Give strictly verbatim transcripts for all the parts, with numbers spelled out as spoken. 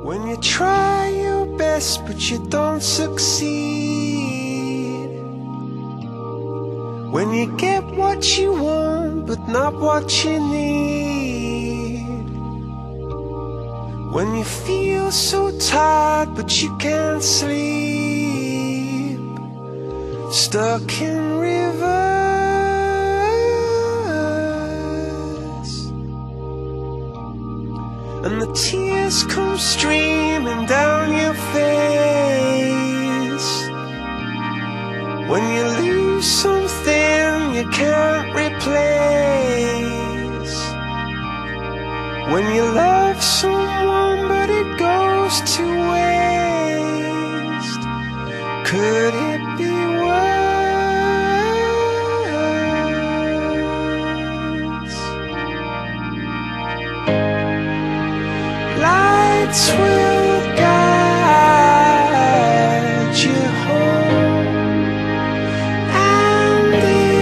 When you try your best but you don't succeed, when you get what you want but not what you need, when you feel so tired but you can't sleep, stuck in rivers, and the tears come streaming down your face, when you lose something you can't replace, when you love someone but it goes to waste. Could it be worse? Lights will guide you home and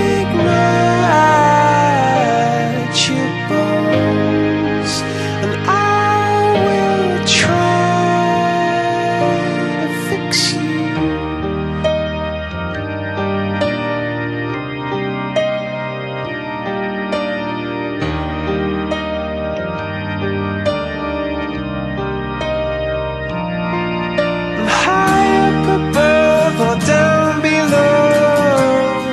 ignite your bones, and I will try to fix you. And high up above or down below,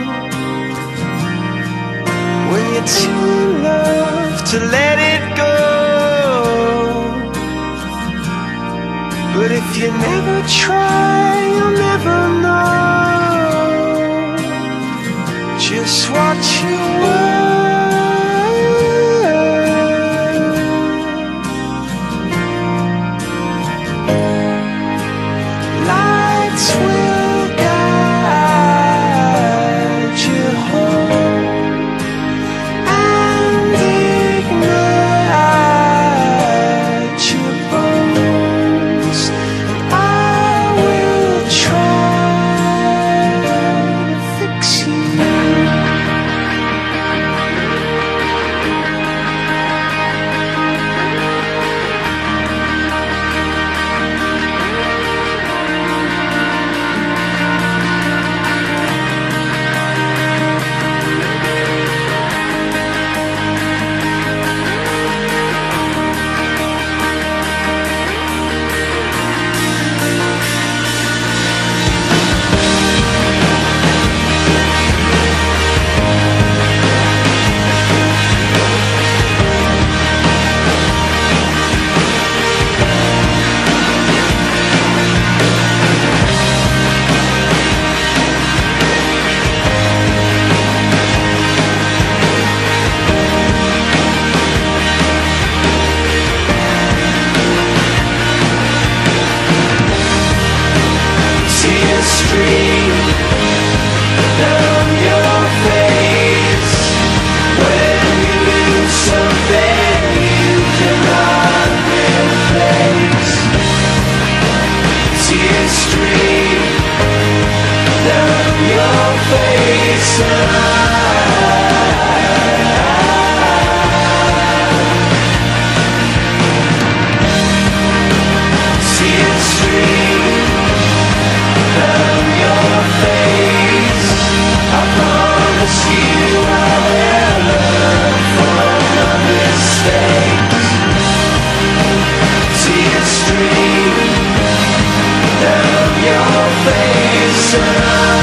when you're too in love to let it go. But if you never try, you'll never know just what you were. Lights will guide you home and ignite your bones, and I will try to fix you. Tears stream down your face when you lose something you cannot replace. Tears stream down your face, and tears stream down your face. I promise you I'll learn from my mistakes. Tears stream down your face, and I